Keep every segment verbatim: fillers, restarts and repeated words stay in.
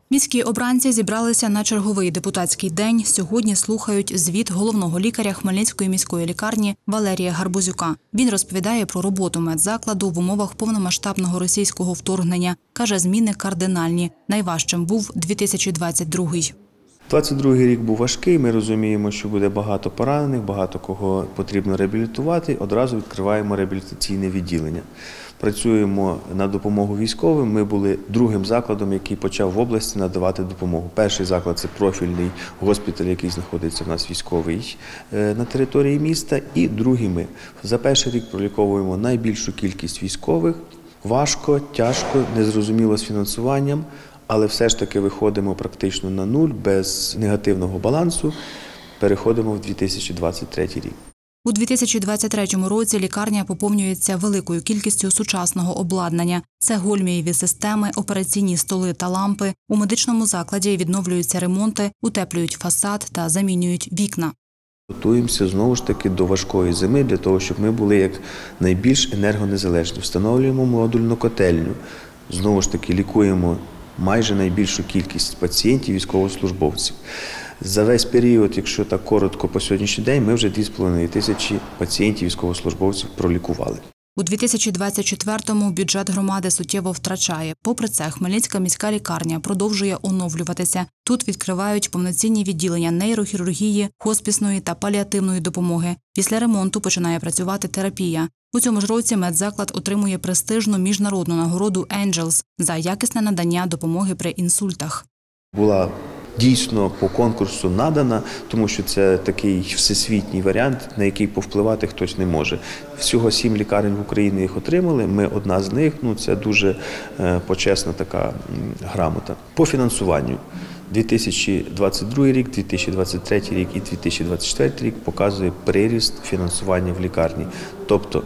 Міські обранці зібралися на черговий депутатський день. Сьогодні слухають звіт головного лікаря Хмельницької міської лікарні Валерія Гарбузюка. Він розповідає про роботу медзакладу в умовах повномасштабного російського вторгнення. Каже, зміни кардинальні. Найважчим був дві тисячі двадцять другий. двадцять другий рік був важкий, ми розуміємо, що буде багато поранених, багато кого потрібно реабілітувати. Одразу відкриваємо реабілітаційне відділення. Працюємо на допомогу військовим. Ми були другим закладом, який почав в області надавати допомогу. Перший заклад – це профільний госпіталь, який знаходиться в нас військовий на території міста. І другий ми. За перший рік проліковуємо найбільшу кількість військових. Важко, тяжко, незрозуміло з фінансуванням. Але все ж таки виходимо практично на нуль, без негативного балансу, переходимо в дві тисячі двадцять третій рік. У дві тисячі двадцять третьому році лікарня поповнюється великою кількістю сучасного обладнання. Це гольмієві системи, операційні столи та лампи. У медичному закладі відновлюються ремонти, утеплюють фасад та замінюють вікна. Готуємося знову ж таки до важкої зими, для того, щоб ми були як найбільш енергонезалежні. Встановлюємо модульну котельню, знову ж таки лікуємо майже найбільшу кількість пацієнтів, військовослужбовців. За весь період, якщо так коротко по сьогоднішній день, ми вже дві з половиною тисячі пацієнтів, військовослужбовців пролікували. У дві тисячі двадцять четвертому бюджет громади суттєво втрачає. Попри це, Хмельницька міська лікарня продовжує оновлюватися. Тут відкривають повноцінні відділення нейрохірургії, хоспісної та паліативної допомоги. Після ремонту починає працювати терапія. У цьому ж році медзаклад отримує престижну міжнародну нагороду «Енджелс» за якісне надання допомоги при інсультах. Була дійсно по конкурсу надана, тому що це такий всесвітній варіант, на який повпливати хтось не може. Всього сім лікарень в Україні їх отримали, ми одна з них, ну це дуже почесна така грамота. По фінансуванню. дві тисячі двадцять другий рік, дві тисячі двадцять третій рік і дві тисячі двадцять четвертий рік показує приріст фінансування в лікарні. Тобто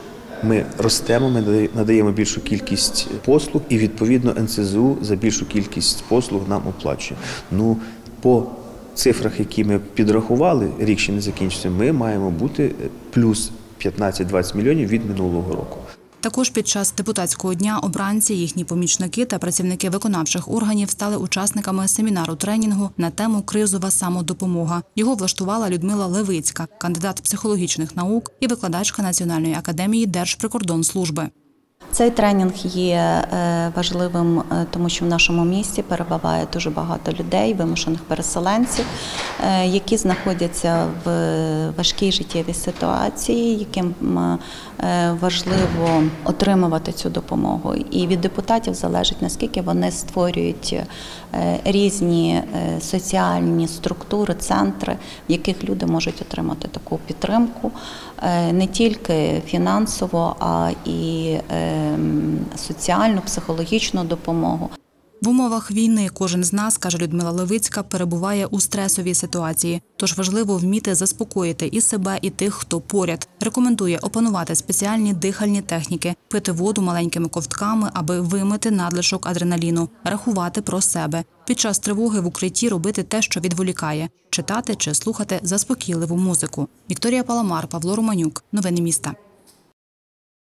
ми ростемо, ми надаємо більшу кількість послуг і, відповідно, ен це зе у за більшу кількість послуг нам оплачує. Ну, по цифрах, які ми підрахували, рік ще не закінчився, ми маємо бути плюс п'ятнадцять-двадцять мільйонів від минулого року. Також під час депутатського дня обранці, їхні помічники та працівники виконавчих органів стали учасниками семінару-тренінгу на тему «Кризова самодопомога». Його влаштувала Людмила Левицька, кандидат психологічних наук і викладачка Національної академії Держприкордонслужби. Цей тренінг є важливим, тому що в нашому місті перебуває дуже багато людей, вимушених переселенців, які знаходяться в важкій життєвій ситуації, яким важливо отримувати цю допомогу. І від депутатів залежить, наскільки вони створюють різні соціальні структури, центри, в яких люди можуть отримати таку підтримку, не тільки фінансово, а і соціальну, психологічну допомогу. В умовах війни кожен з нас, каже Людмила Левицька, перебуває у стресовій ситуації. Тож важливо вміти заспокоїти і себе, і тих, хто поряд. Рекомендує опанувати спеціальні дихальні техніки, пити воду маленькими ковтками, аби вимити надлишок адреналіну, рахувати про себе. Під час тривоги в укритті робити те, що відволікає – читати чи слухати заспокійливу музику. Вікторія Паламар, Павло Романюк. Новини міста.